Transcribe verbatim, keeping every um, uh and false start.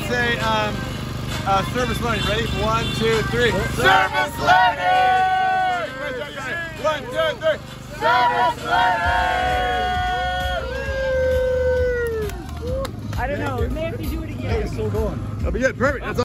say um, uh, service learning. Ready? One, two, three. Service learning! One, two, three. Service learning! I don't know. We may have to do it again. That'll be good. Perfect. That's